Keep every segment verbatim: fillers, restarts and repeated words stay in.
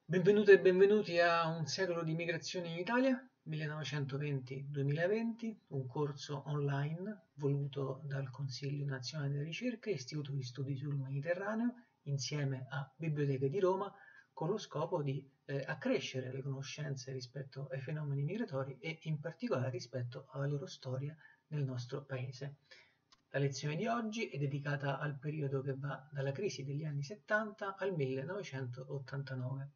Benvenute e benvenuti a Un secolo di migrazione in Italia, millenovecentoventi-duemilaventi, un corso online voluto dal Consiglio Nazionale della Ricerca e Istituto di Studi sul Mediterraneo insieme a Biblioteche di Roma con lo scopo di eh, accrescere le conoscenze rispetto ai fenomeni migratori e in particolare rispetto alla loro storia nel nostro paese. La lezione di oggi è dedicata al periodo che va dalla crisi degli anni settanta al millenovecentottantanove,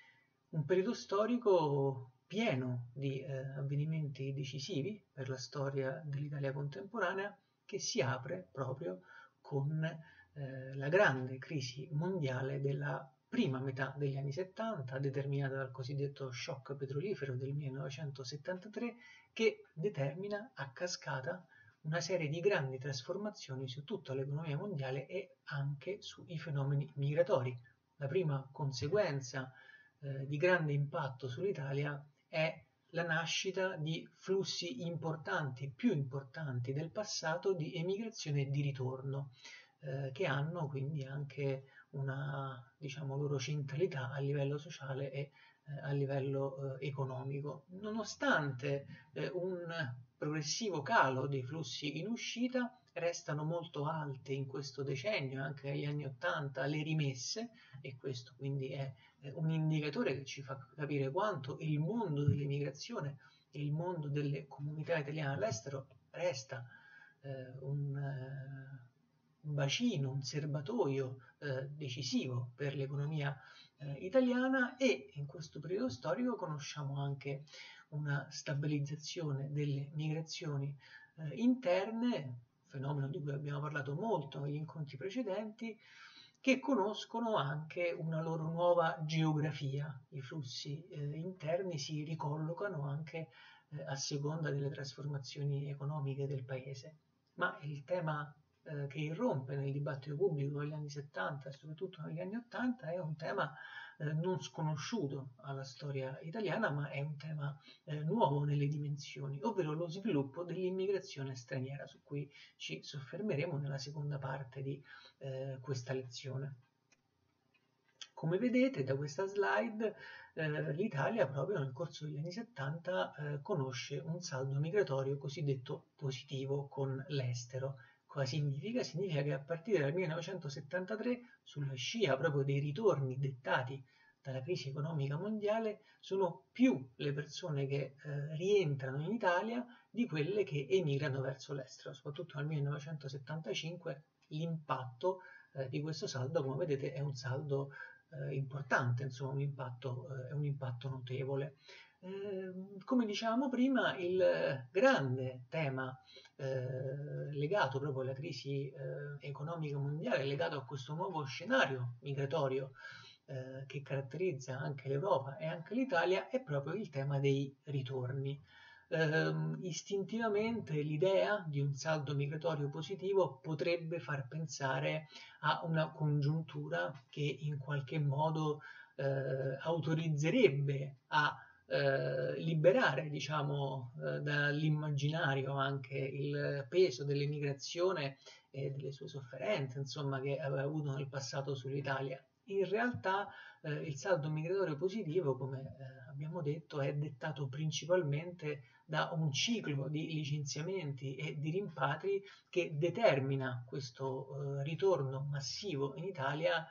un periodo storico pieno di eh, avvenimenti decisivi per la storia dell'Italia contemporanea, che si apre proprio con eh, la grande crisi mondiale della prima metà degli anni settanta, determinata dal cosiddetto shock petrolifero del millenovecentosettantatré, che determina a cascata una serie di grandi trasformazioni su tutta l'economia mondiale e anche sui fenomeni migratori. La prima conseguenza eh, di grande impatto sull'Italia è la nascita di flussi importanti, più importanti del passato, di emigrazione e di ritorno, eh, che hanno quindi anche una, diciamo, loro centralità a livello sociale e eh, a livello eh, economico. Nonostante eh, un progressivo calo dei flussi in uscita, restano molto alte in questo decennio, anche negli anni ottanta, le rimesse, e questo quindi è un indicatore che ci fa capire quanto il mondo dell'immigrazione e il mondo delle comunità italiane all'estero resta eh, un, eh, un bacino, un serbatoio eh, decisivo per l'economia eh, italiana, e in questo periodo storico conosciamo anche una stabilizzazione delle migrazioni eh, interne, fenomeno di cui abbiamo parlato molto negli incontri precedenti, che conoscono anche una loro nuova geografia. I flussi eh, interni si ricollocano anche eh, a seconda delle trasformazioni economiche del paese. Ma il tema eh, che irrompe nel dibattito pubblico negli anni settanta e soprattutto negli anni ottanta è un tema eh, non sconosciuto alla storia italiana, ma è un tema eh, nuovo nelle dimensioni, ovvero lo sviluppo dell'immigrazione straniera, su cui ci soffermeremo nella seconda parte di eh, questa lezione. Come vedete da questa slide, eh, l'Italia proprio nel corso degli anni settanta eh, conosce un saldo migratorio cosiddetto positivo con l'estero. Cosa significa? Significa che a partire dal millenovecentosettantatré, sulla scia proprio dei ritorni dettati dalla crisi economica mondiale, sono più le persone che eh, rientrano in Italia di quelle che emigrano verso l'estero. Soprattutto nel millenovecentosettantacinque l'impatto eh, di questo saldo, come vedete, è un saldo eh, importante, insomma un impatto, eh, è un impatto notevole. Eh, come dicevamo prima, il grande tema eh, legato proprio alla crisi eh, economica mondiale, legato a questo nuovo scenario migratorio eh, che caratterizza anche l'Europa e anche l'Italia, è proprio il tema dei ritorni. Eh, istintivamente l'idea di un saldo migratorio positivo potrebbe far pensare a una congiuntura che in qualche modo eh, autorizzerebbe a eh, liberare, diciamo, eh, dall'immaginario anche il peso dell'emigrazione e delle sue sofferenze, insomma, che aveva avuto nel passato sull'Italia. In realtà eh, il saldo migratorio positivo, come eh, abbiamo detto, è dettato principalmente da un ciclo di licenziamenti e di rimpatri che determina questo eh, ritorno massivo in Italia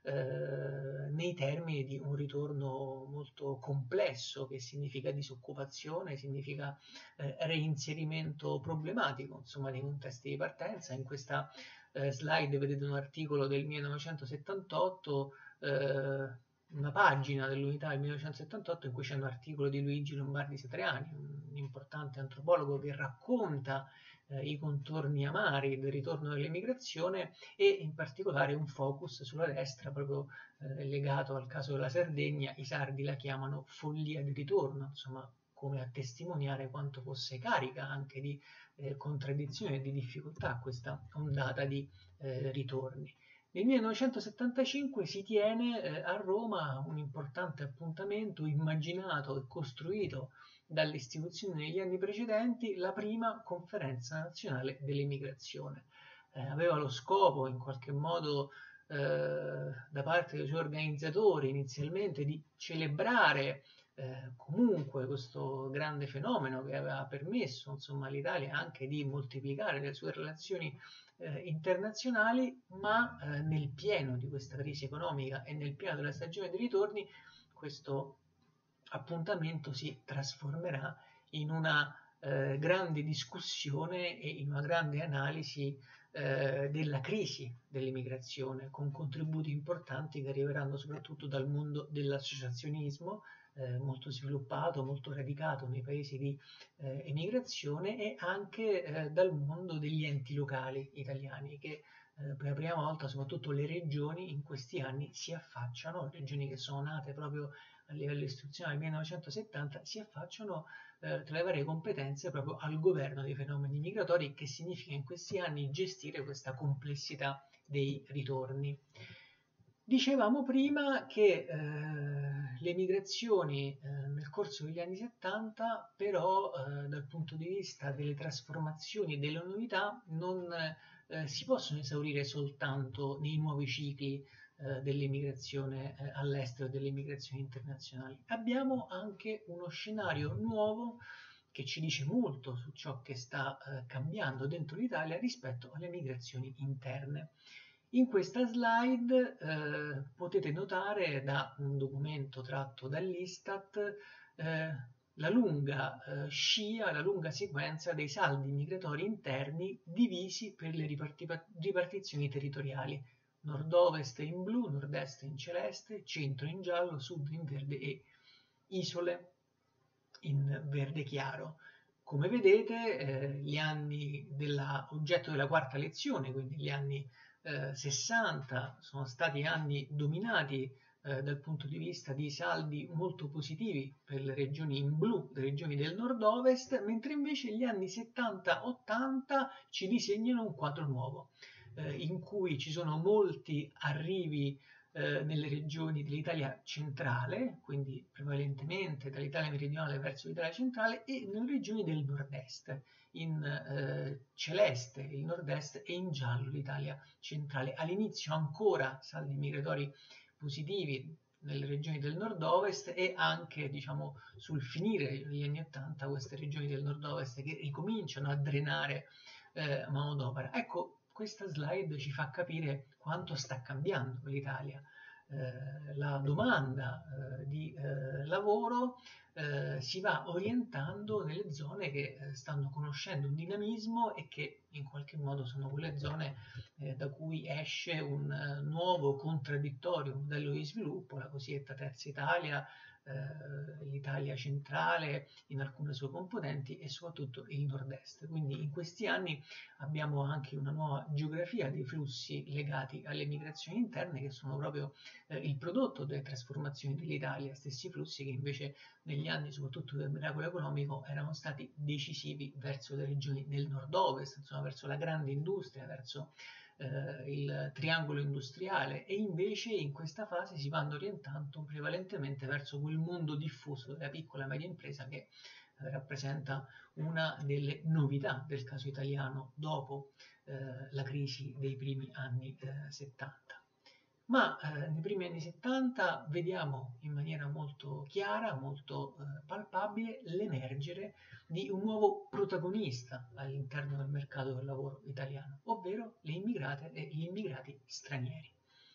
eh, nei termini di un ritorno molto complesso, che significa disoccupazione, significa eh, reinserimento problematico, insomma, nei contesti di partenza. In questa eh, slide vedete un articolo del millenovecentosettantotto, eh, una pagina dell'unità del millenovecentosettantotto, in cui c'è un articolo di Luigi Lombardi Satriani, un importante antropologo che racconta eh, i contorni amari del ritorno dell'emigrazione, e in particolare un focus sulla destra proprio eh, legato al caso della Sardegna. I sardi la chiamano follia di ritorno, insomma, come a testimoniare quanto fosse carica anche di eh, contraddizioni e di difficoltà questa ondata di eh, ritorni. Nel millenovecentosettantacinque si tiene eh, a Roma un importante appuntamento immaginato e costruito dalle istituzioni negli anni precedenti, la prima conferenza nazionale dell'immigrazione. Eh, aveva lo scopo in qualche modo eh, da parte dei suoi organizzatori inizialmente di celebrare eh, comunque questo grande fenomeno che aveva permesso insomma all'Italia anche di moltiplicare le sue relazioni eh, internazionali, ma eh, nel pieno di questa crisi economica e nel pieno della stagione dei ritorni questo appuntamento si trasformerà in una eh, grande discussione e in una grande analisi eh, della crisi dell'immigrazione, con contributi importanti che arriveranno soprattutto dal mondo dell'associazionismo, eh, molto sviluppato, molto radicato nei paesi di eh, emigrazione, e anche eh, dal mondo degli enti locali italiani che eh, per la prima volta, soprattutto le regioni in questi anni si affacciano, regioni che sono nate proprio a livello istituzionale nel millenovecentosettanta, si affacciano eh, tra le varie competenze proprio al governo dei fenomeni migratori, che significa in questi anni gestire questa complessità dei ritorni. Dicevamo prima che eh, le migrazioni eh, nel corso degli anni settanta, però eh, dal punto di vista delle trasformazioni e delle novità, non eh, si possono esaurire soltanto nei nuovi cicli eh, dell'immigrazione eh, all'estero e delle migrazioni internazionali. Abbiamo anche uno scenario nuovo che ci dice molto su ciò che sta eh, cambiando dentro l'Italia rispetto alle migrazioni interne. In questa slide eh, potete notare da un documento tratto dall'Istat eh, la lunga eh, scia, la lunga sequenza dei saldi migratori interni divisi per le riparti ripartizioni territoriali: nord-ovest in blu, nord-est in celeste, centro in giallo, sud in verde e isole in verde chiaro. Come vedete eh, gli anni dell'oggetto della quarta lezione, quindi gli anni eh, sessanta, sono stati anni dominati eh, dal punto di vista di saldi molto positivi per le regioni in blu, le regioni del nord-ovest, mentre invece gli anni settanta ottanta ci disegnano un quadro nuovo, eh, in cui ci sono molti arrivi eh, nelle regioni dell'Italia centrale, quindi prevalentemente dall'Italia meridionale verso l'Italia centrale, e nelle regioni del nord-est, in eh, celeste il nord-est e in giallo l'Italia centrale. All'inizio ancora saldi migratori positivi nelle regioni del nord-ovest, e anche diciamo sul finire degli anni ottanta queste regioni del nord-ovest che ricominciano a drenare eh, manodopera. Ecco, questa slide ci fa capire quanto sta cambiando l'Italia. Eh, la domanda eh, di eh, lavoro eh, si va orientando nelle zone che eh, stanno conoscendo un dinamismo e che in qualche modo sono quelle zone eh, da cui esce un uh, nuovo contraddittorio modello di sviluppo, la cosiddetta terza Italia, eh, l'Italia centrale in alcune sue componenti e soprattutto il nord-est. Quindi in questi anni abbiamo anche una nuova geografia dei flussi legati alle migrazioni interne, che sono proprio eh, il prodotto delle trasformazioni dell'Italia, stessi flussi che invece negli anni soprattutto del miracolo economico erano stati decisivi verso le regioni del nord-ovest, insomma verso la grande industria, verso eh, il triangolo industriale, e invece in questa fase si vanno orientando prevalentemente verso quel mondo diffuso della piccola e media impresa che eh, rappresenta una delle novità del caso italiano dopo eh, la crisi dei primi anni eh, settanta. Ma eh, nei primi anni settanta vediamo in maniera molto chiara, molto eh, palpabile, l'emergere di un nuovo protagonista all'interno del mercato del lavoro italiano, ovvero le immigrate e gli immigrati stranieri.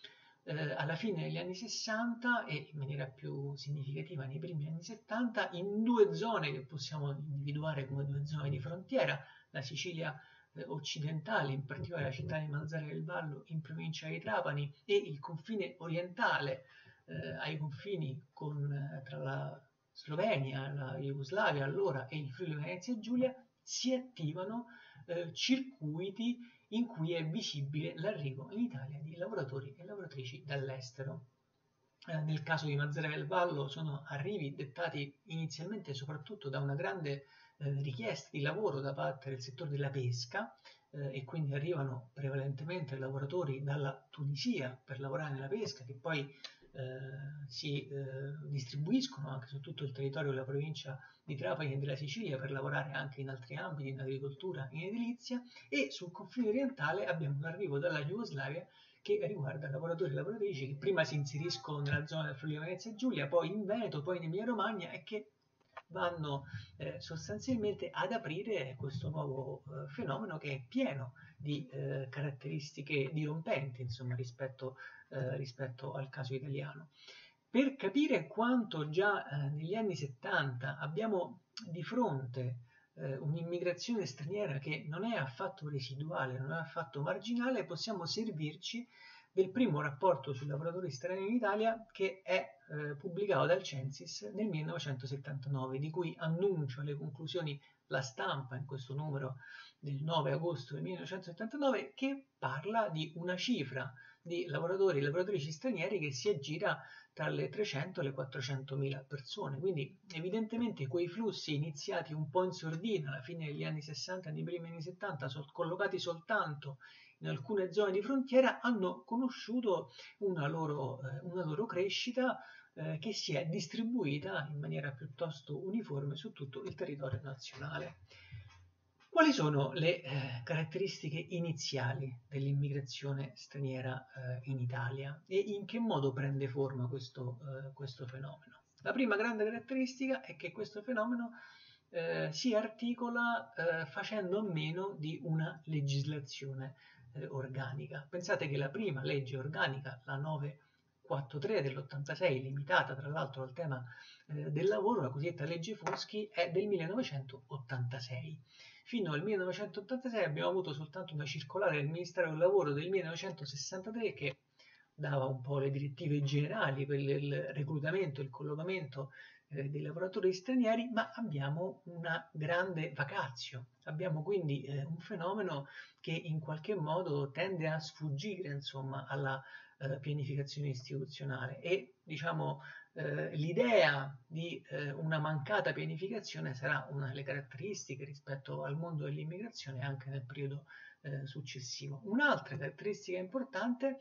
Eh, alla fine degli anni sessanta e in maniera più significativa nei primi anni settanta, in due zone che possiamo individuare come due zone di frontiera, la Sicilia occidentale, in particolare la città di Mazara del Vallo in provincia di Trapani, e il confine orientale eh, ai confini con, eh, tra la Slovenia, la Jugoslavia allora e il Friuli Venezia Giulia, si attivano eh, circuiti in cui è visibile l'arrivo in Italia di lavoratori e lavoratrici dall'estero. Eh, nel caso di Mazara del Vallo sono arrivi dettati inizialmente soprattutto da una grande eh, richiesta di lavoro da parte del settore della pesca, eh, e quindi arrivano prevalentemente lavoratori dalla Tunisia per lavorare nella pesca, che poi eh, si eh, distribuiscono anche su tutto il territorio della provincia di Trapani e della Sicilia per lavorare anche in altri ambiti, in agricoltura, in edilizia, e sul confine orientale abbiamo l'arrivo dalla Jugoslavia che riguarda lavoratori e lavoratrici che prima si inseriscono nella zona del Friuli Venezia Giulia, poi in Veneto, poi in Emilia Romagna, e che vanno eh, sostanzialmente ad aprire questo nuovo eh, fenomeno che è pieno di eh, caratteristiche dirompenti, insomma, rispetto, eh, rispetto al caso italiano. Per capire quanto già eh, negli anni settanta abbiamo di fronte eh, un'immigrazione straniera che non è affatto residuale, non è affatto marginale, possiamo servirci del primo rapporto sui lavoratori stranieri in Italia, che è eh, pubblicato dal Censis nel millenovecentosettantanove, di cui annuncio le conclusioni La Stampa in questo numero del nove agosto del millenovecentosettantanove, che parla di una cifra di lavoratori e lavoratrici stranieri che si aggira tra le trecento e le quattrocentomila persone. Quindi evidentemente quei flussi iniziati un po' in sordina alla fine degli anni sessanta e nei primi anni settanta, sol- collocati soltanto in alcune zone di frontiera, hanno conosciuto una loro, eh, una loro crescita eh, che si è distribuita in maniera piuttosto uniforme su tutto il territorio nazionale. Quali sono le eh, caratteristiche iniziali dell'immigrazione straniera eh, in Italia e in che modo prende forma questo, eh, questo fenomeno? La prima grande caratteristica è che questo fenomeno eh, si articola eh, facendo a meno di una legislazione eh, organica. Pensate che la prima legge organica, la novecentoquarantatré dell'ottantasei, limitata tra l'altro al tema eh, del lavoro, la cosiddetta legge Foschi, è del millenovecentottantasei. Fino al millenovecentottantasei abbiamo avuto soltanto una circolare del Ministero del Lavoro del millenovecentosessantatré che dava un po' le direttive generali per il reclutamento e il collocamento eh, dei lavoratori stranieri, ma abbiamo una grande vacatio. Abbiamo quindi eh, un fenomeno che in qualche modo tende a sfuggire, insomma, alla eh, pianificazione istituzionale, e diciamo eh, l'idea di eh, una mancata pianificazione sarà una delle caratteristiche rispetto al mondo dell'immigrazione anche nel periodo eh, successivo. Un'altra caratteristica importante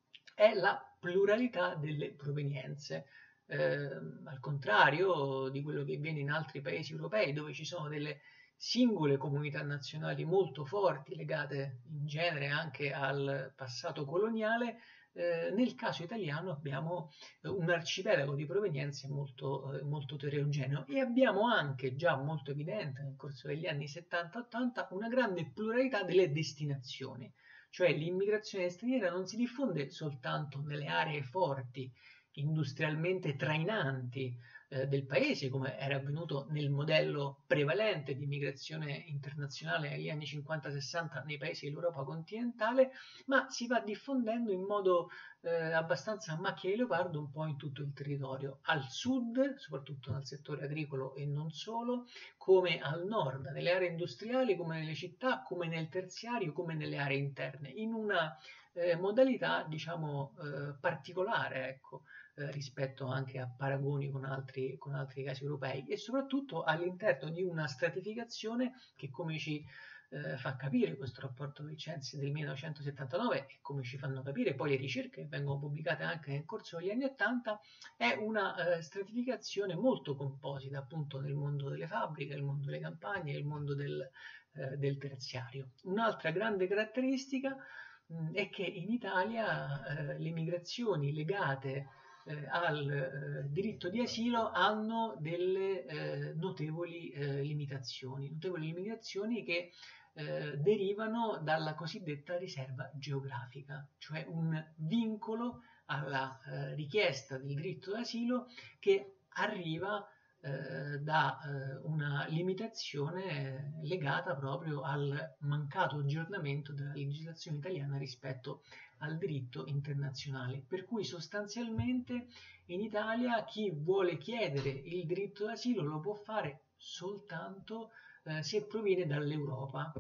è la pluralità delle provenienze. Eh, al contrario di quello che avviene in altri paesi europei, dove ci sono delle singole comunità nazionali molto forti, legate in genere anche al passato coloniale, eh, nel caso italiano abbiamo eh, un arcipelago di provenienze molto, eh, molto eterogeneo, e abbiamo anche, già molto evidente nel corso degli anni settanta ottanta, una grande pluralità delle destinazioni. Cioè l'immigrazione straniera non si diffonde soltanto nelle aree forti, industrialmente trainanti eh, del paese, come era avvenuto nel modello prevalente di immigrazione internazionale negli anni cinquanta sessanta nei paesi dell'Europa continentale, ma si va diffondendo in modo eh, abbastanza a macchia di leopardo un po' in tutto il territorio, al sud, soprattutto nel settore agricolo e non solo, come al nord, nelle aree industriali, come nelle città, come nel terziario, come nelle aree interne, in una eh, modalità, diciamo, eh, particolare, ecco, eh, rispetto anche a paragoni con altri, con altri casi europei, e soprattutto all'interno di una stratificazione che, come ci eh, fa capire questo rapporto del Censis del millenovecentosettantanove, e come ci fanno capire poi le ricerche che vengono pubblicate anche nel corso degli anni ottanta, è una eh, stratificazione molto composita, appunto, nel mondo delle fabbriche, nel mondo delle campagne, nel mondo del, eh, del terziario. Un'altra grande caratteristica mh, è che in Italia eh, le migrazioni legate eh, al eh, diritto di asilo hanno delle eh, notevoli eh, limitazioni, notevoli limitazioni che eh, derivano dalla cosiddetta riserva geografica, cioè un vincolo alla eh, richiesta del diritto d'asilo che arriva eh, da eh, una limitazione legata proprio al mancato aggiornamento della legislazione italiana rispetto al diritto internazionale, per cui sostanzialmente in Italia chi vuole chiedere il diritto d'asilo lo può fare soltanto eh, se proviene dall'Europa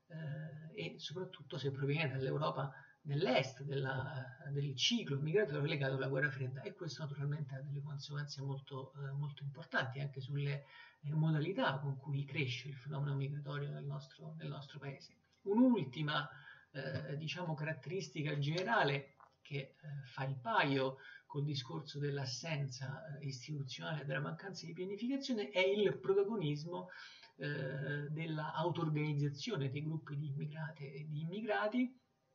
eh, e soprattutto se proviene dall'Europa dell'est, della, del ciclo migratorio legato alla guerra fredda, e questo naturalmente ha delle conseguenze molto, eh, molto importanti anche sulle eh, modalità con cui cresce il fenomeno migratorio nel nostro, nel nostro paese. Un'ultima eh, diciamo caratteristica generale che eh, fa il paio col discorso dell'assenza eh, istituzionale, della mancanza di pianificazione, è il protagonismo eh, della auto-organizzazione dei gruppi di immigrate e di immigrati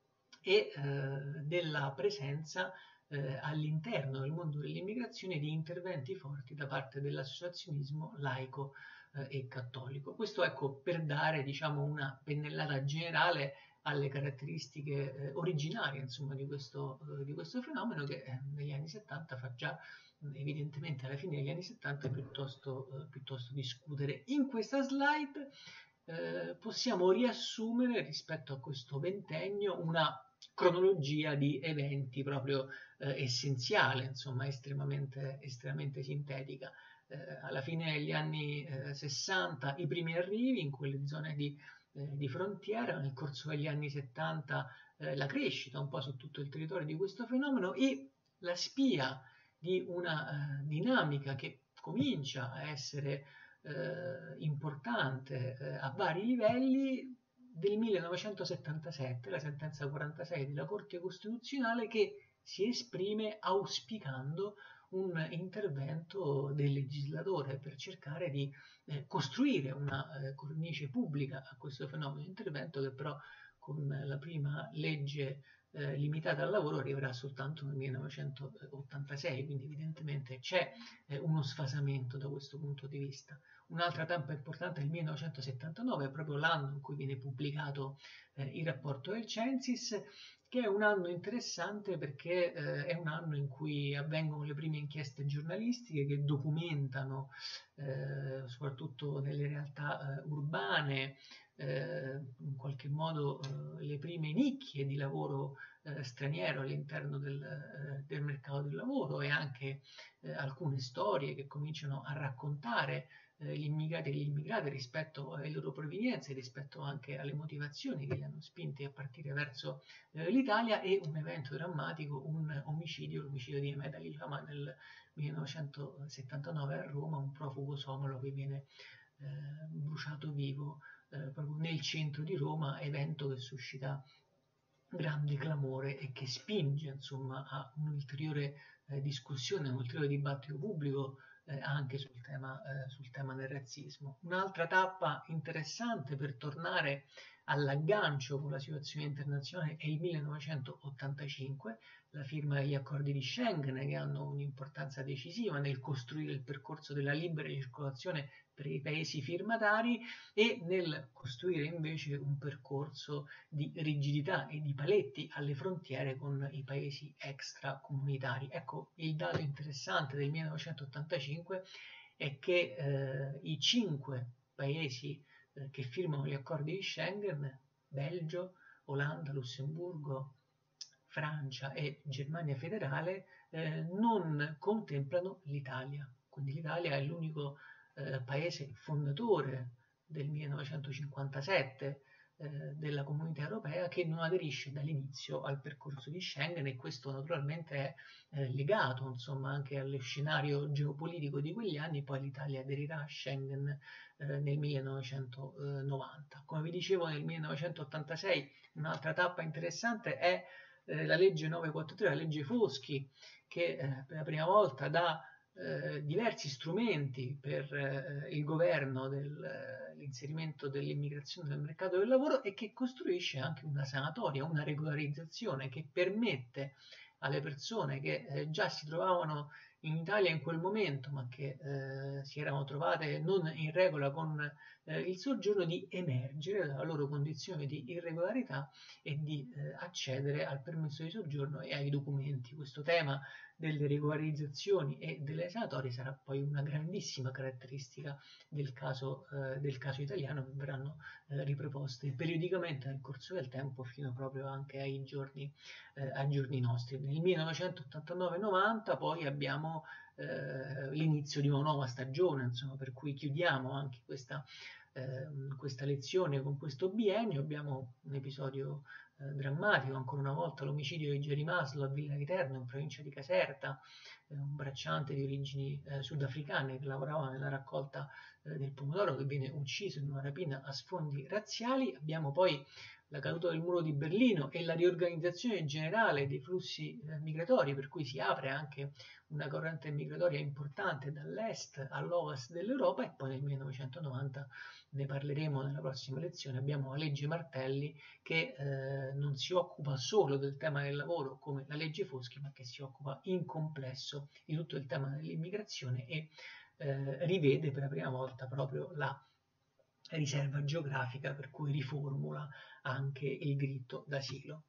e eh, della presenza eh, all'interno del mondo dell'immigrazione di interventi forti da parte dell'associazionismo laico eh, e cattolico. Questo, ecco, per dare, diciamo, una pennellata generale alle caratteristiche eh, originarie, insomma, di questo, eh, di questo fenomeno che eh, negli anni settanta fa già evidentemente alla fine degli anni settanta piuttosto, eh, piuttosto discutere. In questa slide eh, possiamo riassumere rispetto a questo ventennio una cronologia di eventi proprio eh, essenziale, insomma estremamente, estremamente sintetica. Eh, alla fine degli anni eh, sessanta i primi arrivi in quelle zone di, eh, di frontiera, nel corso degli anni settanta eh, la crescita un po' su tutto il territorio di questo fenomeno e la spia di una uh, dinamica che comincia a essere uh, importante uh, a vari livelli del millenovecentosettantasette, la sentenza quarantasei della Corte Costituzionale, che si esprime auspicando un intervento del legislatore per cercare di eh, costruire una eh, cornice pubblica a questo fenomeno, intervento che però con la prima legge Eh, limitata al lavoro arriverà soltanto nel millenovecentottantasei, quindi evidentemente c'è eh, uno sfasamento da questo punto di vista. Un'altra tappa importante è il millenovecentosettantanove, è proprio l'anno in cui viene pubblicato eh, il rapporto del Censis, che è un anno interessante perché eh, è un anno in cui avvengono le prime inchieste giornalistiche che documentano eh, soprattutto nelle realtà eh, urbane eh, in qualche modo eh, le prime nicchie di lavoro eh, straniero all'interno del, eh, del mercato del lavoro e anche eh, alcune storie che cominciano a raccontare eh, gli immigrati e gli immigrati rispetto alle loro provenienze, rispetto anche alle motivazioni che li hanno spinti a partire verso eh, l'Italia, e un evento drammatico, un omicidio, l'omicidio di Ahmed Ali Jama nel millenovecentosettantanove a Roma, un profugo somalo che viene eh, bruciato vivo Eh, proprio nel centro di Roma, evento che suscita grande clamore e che spinge insomma a un'ulteriore eh, discussione, un ulteriore dibattito pubblico eh, anche sul tema, eh, sul tema del razzismo. Un'altra tappa interessante per tornare all'aggancio con la situazione internazionale è il millenovecentottantacinque, la firma degli accordi di Schengen, che hanno un'importanza decisiva nel costruire il percorso della libera circolazione per i paesi firmatari e nel costruire invece un percorso di rigidità e di paletti alle frontiere con i paesi extracomunitari. Ecco, il dato interessante del millenovecentottantacinque è che eh, i cinque paesi eh, che firmano gli accordi di Schengen, Belgio, Olanda, Lussemburgo, Francia e Germania federale, eh, non contemplano l'Italia. Quindi l'Italia è l'unico eh, paese fondatore del millenovecentocinquantasette eh, della Comunità Europea che non aderisce dall'inizio al percorso di Schengen, e questo naturalmente è eh, legato insomma anche allo scenario geopolitico di quegli anni. Poi l'Italia aderirà a Schengen eh, nel millenovecentonovanta. Come vi dicevo, nel millenovecentottantasei un'altra tappa interessante è eh, la legge novecentoquarantatré, la legge Foschi, che eh, per la prima volta dà Eh, diversi strumenti per eh, il governo dell'inserimento dell'immigrazione nel mercato del lavoro e che costruisce anche una sanatoria, una regolarizzazione che permette alle persone che eh, già si trovavano in Italia in quel momento, ma che eh, si erano trovate non in regola con eh, il soggiorno, di emergere dalla loro condizione di irregolarità e di eh, accedere al permesso di soggiorno e ai documenti. Questo tema delle regolarizzazioni e delle sanatorie sarà poi una grandissima caratteristica del caso, eh, del caso italiano, che verranno eh, riproposte periodicamente nel corso del tempo fino proprio anche ai giorni, eh, ai giorni nostri. Nel millenovecentottantanove novanta poi abbiamo eh, l'inizio di una nuova stagione, insomma, per cui chiudiamo anche questa, eh, questa lezione con questo biennio. Abbiamo un episodio Eh, drammatico, ancora una volta l'omicidio di Jerry Maslow a Villa Viterbo, in provincia di Caserta, eh, un bracciante di origini eh, sudafricane che lavorava nella raccolta eh, del pomodoro, che viene ucciso in una rapina a sfondi razziali. Abbiamo poi la caduta del muro di Berlino e la riorganizzazione generale dei flussi eh, migratori, per cui si apre anche una corrente migratoria importante dall'est all'ovest dell'Europa. E poi nel millenovecentonovanta, ne parleremo nella prossima lezione, abbiamo la legge Martelli che eh, non si occupa solo del tema del lavoro come la legge Foschi, ma che si occupa in complesso di tutto il tema dell'immigrazione e eh, rivede per la prima volta proprio la riserva geografica, per cui riformula anche il diritto d'asilo.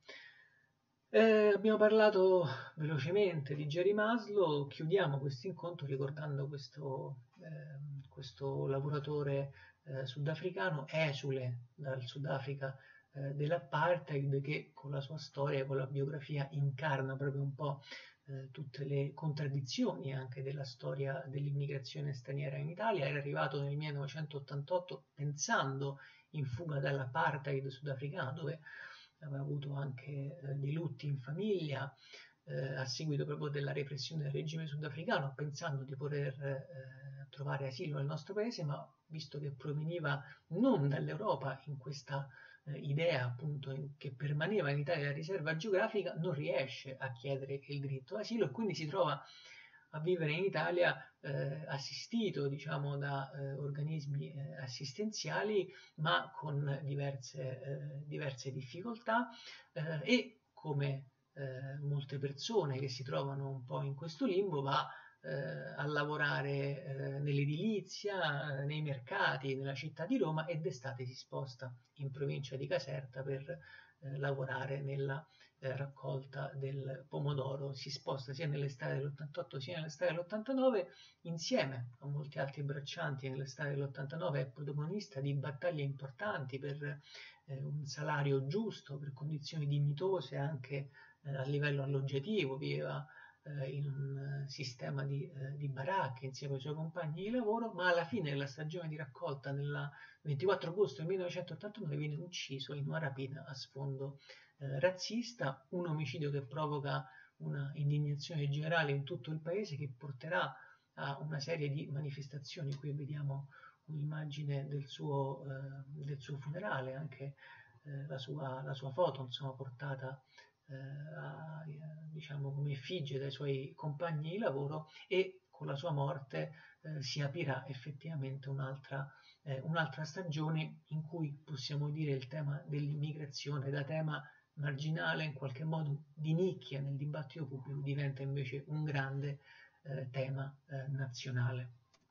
Eh, abbiamo parlato velocemente di Jerry Maslow, chiudiamo questo incontro ricordando questo, eh, questo lavoratore eh, sudafricano, esule dal Sudafrica eh, dell'apartheid, che con la sua storia, con la biografia, incarna proprio un po' eh, tutte le contraddizioni anche della storia dell'immigrazione straniera in Italia. Era arrivato nel millenovecentottantotto pensando in fuga dall'apartheid sudafricano, dove aveva avuto anche eh, dei lutti in famiglia eh, a seguito proprio della repressione del regime sudafricano, pensando di poter eh, trovare asilo nel nostro paese, ma visto che proveniva non dall'Europa in questa eh, idea appunto in, che permaneva in Italia la riserva geografica, non riesce a chiedere il diritto d'asilo e quindi si trova a vivere in Italia eh, assistito, diciamo, da eh, organismi eh, assistenziali, ma con diverse, eh, diverse difficoltà eh, e come eh, molte persone che si trovano un po' in questo limbo va eh, a lavorare eh, nell'edilizia, eh, nei mercati, nella città di Roma, e d'estate si sposta in provincia di Caserta per eh, lavorare nella eh, raccolta del pomodoro. Si sposta sia nell'estate dell'ottantotto sia nell'estate dell'ottantanove, insieme a molti altri braccianti. Nell'estate dell'ottantanove è protagonista di battaglie importanti per eh, un salario giusto, per condizioni dignitose anche eh, a livello alloggiativo. Viveva eh, in un sistema di, eh, di baracche insieme ai suoi compagni di lavoro, ma alla fine della stagione di raccolta, nel ventiquattro agosto del millenovecentottantanove, viene ucciso in una rapina a sfondo eh, razzista, un omicidio che provoca una indignazione generale in tutto il paese, che porterà a una serie di manifestazioni. Qui vediamo un'immagine del suo, eh, del suo funerale, anche eh, la, sua, la sua foto, insomma, portata eh, a, diciamo, come effigie dai suoi compagni di lavoro, e con la sua morte eh, si aprirà effettivamente un'altra eh, un'altra stagione in cui possiamo dire il tema dell'immigrazione, da tema marginale, in qualche modo di nicchia nel dibattito pubblico, diventa invece un grande eh, tema eh, nazionale.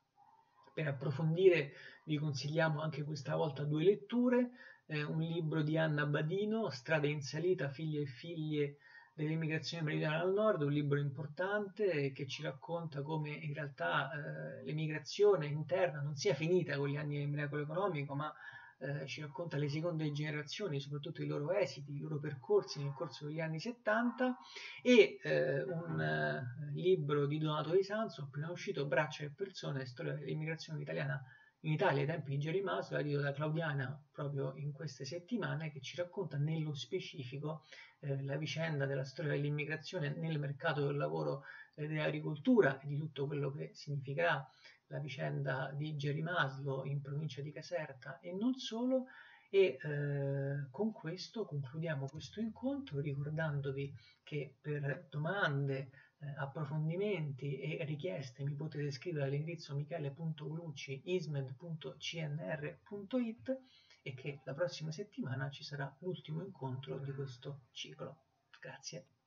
Per approfondire vi consigliamo anche questa volta due letture, eh, un libro di Anna Badino, Strade in salita, figlie e figlie dell'immigrazione meridionale al nord, un libro importante che ci racconta come in realtà eh, l'emigrazione interna non sia finita con gli anni del miracolo economico, ma eh, ci racconta le seconde generazioni, soprattutto i loro esiti, i loro percorsi nel corso degli anni settanta, e eh, un eh, libro di Donato Di Sanzo, appena uscito, Braccia e persone, storia dell'immigrazione italiana in Italia ai tempi di Jerry Maslow, edito da Claudiana proprio in queste settimane, che ci racconta nello specifico eh, la vicenda della storia dell'immigrazione nel mercato del lavoro e dell'agricoltura e di tutto quello che significherà la vicenda di Jerry Maslow in provincia di Caserta e non solo. E eh, con questo concludiamo questo incontro, ricordandovi che per domande, eh, approfondimenti e richieste mi potete scrivere all'indirizzo michele punto glucci chiocciola ismed punto c n r punto i t, e che la prossima settimana ci sarà l'ultimo incontro di questo ciclo. Grazie.